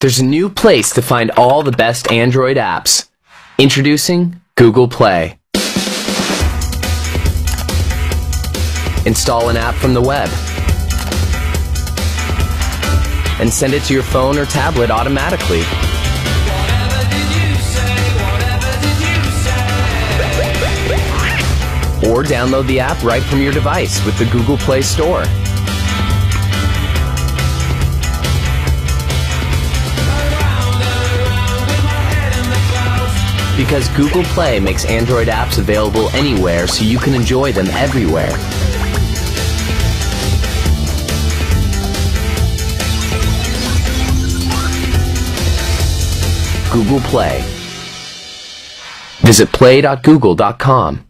There's a new place to find all the best Android apps. Introducing Google Play. Install an app from the web and send it to your phone or tablet automatically. Or download the app right from your device with the Google Play Store. Because Google Play makes Android apps available anywhere so you can enjoy them everywhere. Google Play. Visit play.google.com.